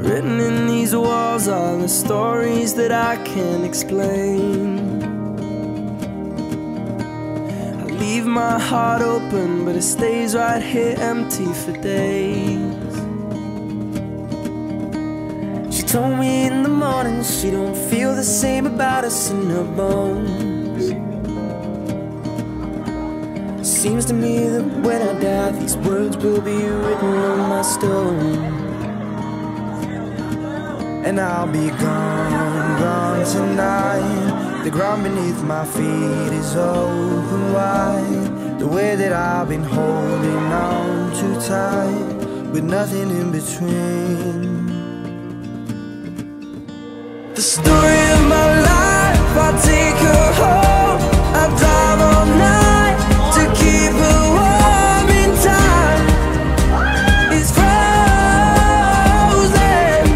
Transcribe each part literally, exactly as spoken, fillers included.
Written in these walls are the stories that I can't explain. I leave my heart open, but it stays right here empty for days. She told me in the morning she don't feel the same about us in her bones. Seems to me that when I die, these words will be written on my stone. And I'll be gone, gone tonight. The ground beneath my feet is open wide. The way that I've been holding on too tight, with nothing in between. The story of my life, I take her home. I drive all night to keep her warm in time. It's frozen.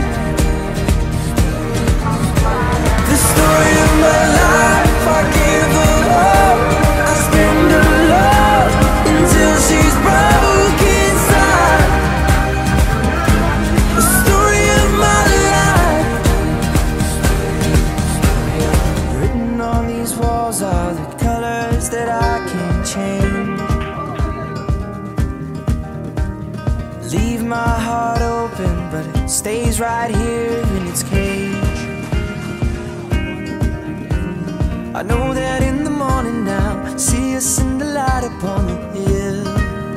The story of my life, I give her up. I spend her love until she's broke inside. The story of my life. Written on these walls are the colors that I can't change. Leave my heart open, but it stays right here in its cage. I know that in the morning now, see us in the light upon the hill.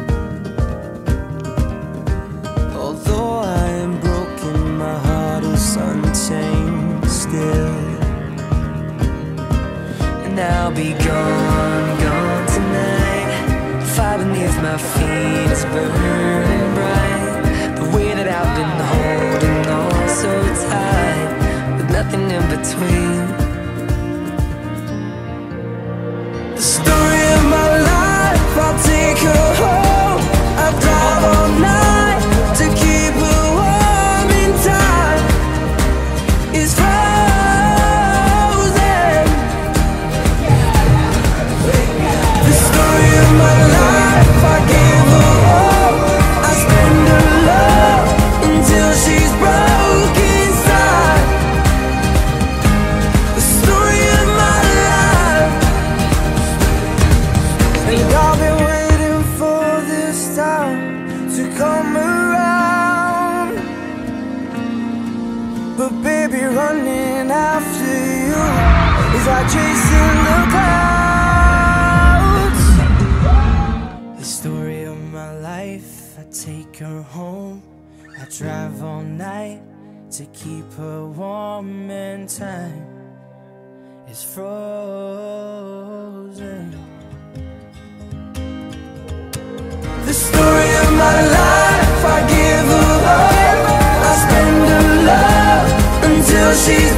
Although I am broken, my heart is unchained still. And I'll be gone, gone tonight. Fire beneath my feet is burning bright. The way that I've been holding on so tight, with nothing in between. The story of my life, I'll take her home. I drive all night to keep her warm in time. It's frozen. The story of my life, I give her all. I spend her love until she's broke inside. The story of my life. And I've been waiting for this time to come around, but baby, running after you is like chasing the clouds. The story of my life, I take her home. I drive all night to keep her warm, and time is frozen. The story of my life, I give her up. I spend her love until she's